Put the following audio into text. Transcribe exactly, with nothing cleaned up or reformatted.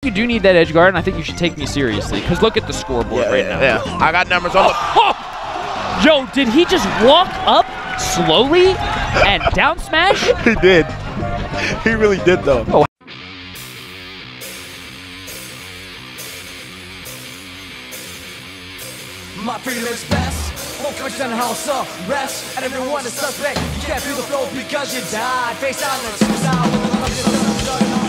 You do need that edge guard, and I think you should take me seriously, because look at the scoreboard yeah, right yeah, now. Yeah, I got numbers on the... Oh! Yo, did he just walk up slowly and down smash? He did. He really did, though. Oh. My feelings best, won't question house up, rest, and everyone is suspect. You can't feel the flow because you died. Face down and suicide.